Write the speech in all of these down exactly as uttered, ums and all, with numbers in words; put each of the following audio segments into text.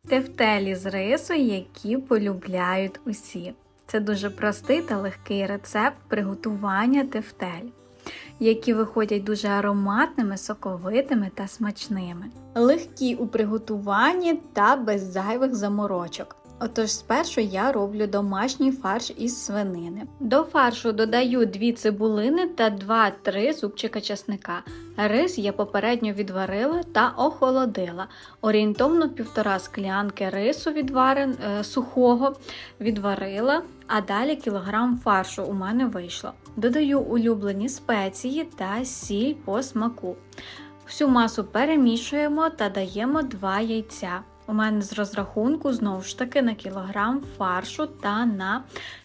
Тефтелі з рису, які полюбляють усі. Це дуже простий та легкий рецепт приготування тефтель, які виходять дуже ароматними, соковитими та смачними. Легкі у приготуванні та без зайвих заморочок. Отож, спершу я роблю домашній фарш із свинини. До фаршу додаю дві цибулини та два-три зубчика чесника. Рис я попередньо відварила та охолодила. Орієнтовно півтора склянки рису відварен, е, сухого відварила, а далі кілограм фаршу у мене вийшло. Додаю улюблені спеції та сіль по смаку. Всю масу перемішуємо та даємо два яйця. У мене з розрахунку, знову ж таки, на кілограм фаршу та на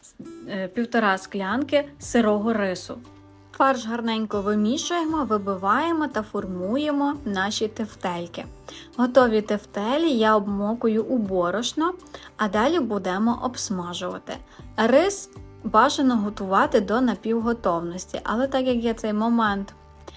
півтора склянки сирого рису. Фарш гарненько вимішуємо, вибиваємо та формуємо наші тефтельки. Готові тефтелі я обмокую у борошно, а далі будемо обсмажувати. Рис бажано готувати до напівготовності, але так як я цей момент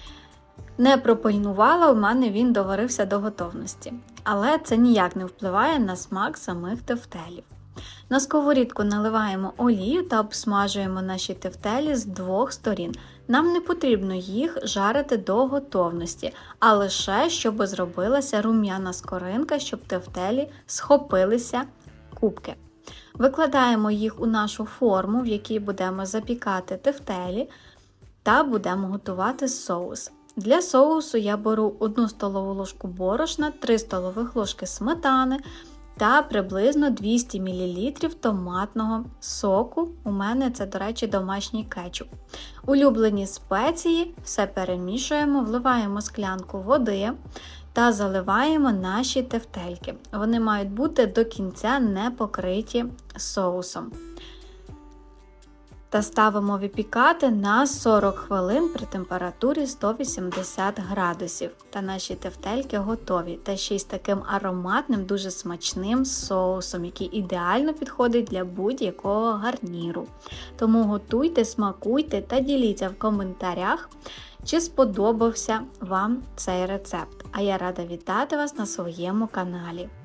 не пропильнувала, у мене він доварився до готовності. Але це ніяк не впливає на смак самих тефтелів. На сковорідку наливаємо олію та обсмажуємо наші тефтелі з двох сторін. Нам не потрібно їх жарити до готовності, а лише, щоб зробилася рум'яна скоринка, щоб тефтелі схопилися кубки. Викладаємо їх у нашу форму, в якій будемо запікати тефтелі, та будемо готувати соус. Для соусу я беру одну столову ложку борошна, три столових ложки сметани та приблизно двісті мілілітрів томатного соку. У мене це, до речі, домашній кетчуп. Улюблені спеції, все перемішуємо, вливаємо склянку води та заливаємо наші тефтельки. Вони мають бути до кінця не покриті соусом. Та ставимо випікати на сорок хвилин при температурі сто вісімдесят градусів. Та наші тефтельки готові. Та ще й з таким ароматним, дуже смачним соусом, який ідеально підходить для будь-якого гарніру. Тому готуйте, смакуйте та діліться в коментарях, чи сподобався вам цей рецепт. А я рада вітати вас на своєму каналі.